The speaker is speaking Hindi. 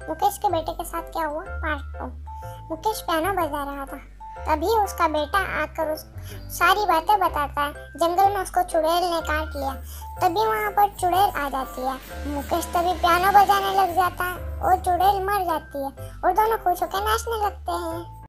मुकेश के बेटे के साथ क्या हुआ पार्ट 2। मुकेश पियानो बजा रहा था, तभी उसका बेटा आकर उस सारी बातें बताता है। जंगल में उसको चुड़ैल ने काट लिया, तभी वहाँ पर चुड़ैल आ जाती है। मुकेश तभी पियानो बजाने लग जाता है और चुड़ैल मर जाती है और दोनों खुश होकर नाचने लगते हैं।